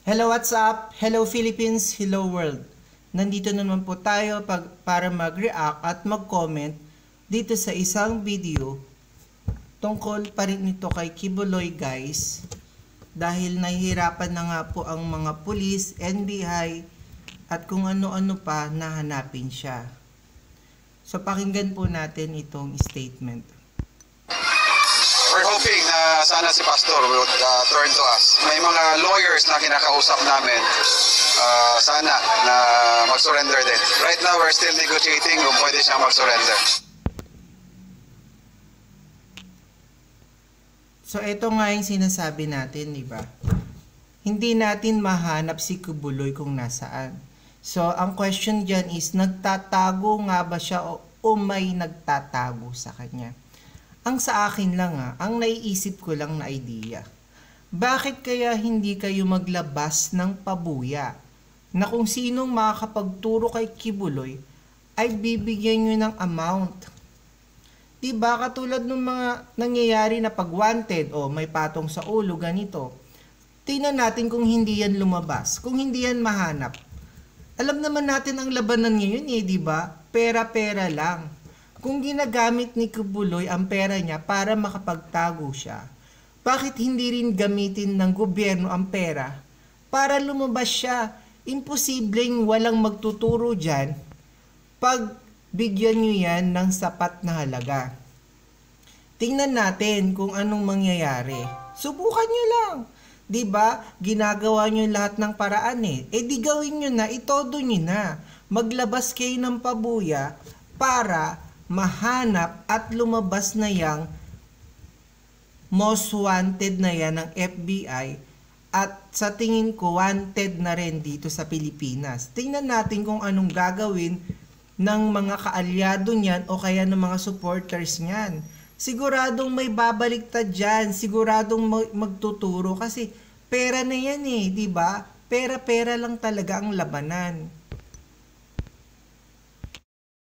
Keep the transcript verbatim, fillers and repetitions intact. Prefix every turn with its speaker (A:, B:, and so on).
A: Hello, what's up? Hello Philippines, hello world. Nandito naman po tayo pag, para mag-react at mag-comment dito sa isang video tungkol pa rin ito kay Kibuloy guys. Dahil nahihirapan na nga po ang mga pulis, N B I at kung ano-ano pa na hanapin siya. So pakinggan po natin itong statement.
B: We're hoping na sana si Pastor would uh, turn to us. May mga lawyers na kinakausap namin, uh, sana na mag-surrender din. Right now, we're still negotiating kung pwede siyang mag-surrender.
A: So ito nga yung sinasabi natin, di ba? Hindi natin mahanap si Kibuloy kung nasaan. So ang question dyan is, nagtatago nga ba siya o, o may nagtatago sa kanya? Ang sa akin lang ah, ang naiisip ko lang na idea. Bakit kaya hindi kayo maglabas ng pabuya na kung sinong makakapagturo kay Kibuloy ay bibigyan nyo ng amount? Diba katulad ng mga nangyayari na pag wanted o may patong sa ulo ganito. Tingnan natin kung hindi yan lumabas, kung hindi yan mahanap. Alam naman natin ang labanan ngayon eh, di ba? Pera-pera lang. Kung ginagamit ni Kibuloy ang pera niya para makapagtago siya, bakit hindi rin gamitin ng gobyerno ang pera para lumabas siya? Imposibleng walang magtuturo dyan pag bigyan nyo yan ng sapat na halaga. Tingnan natin kung anong mangyayari. Subukan nyo lang. Diba? Ginagawa nyo lahat ng paraan eh. E di gawin nyo na, itodo nyo na. Maglabas kayo ng pabuya para mahanap at lumabas na yang most wanted na yan ng F B I at sa tingin ko wanted na rin dito sa Pilipinas. Tingnan natin kung anong gagawin ng mga kaalyado niyan o kaya ng mga supporters niyan. Siguradong may babaliktad dyan, siguradong magtuturo kasi pera na yan eh, di ba? Pera-pera lang talaga ang labanan.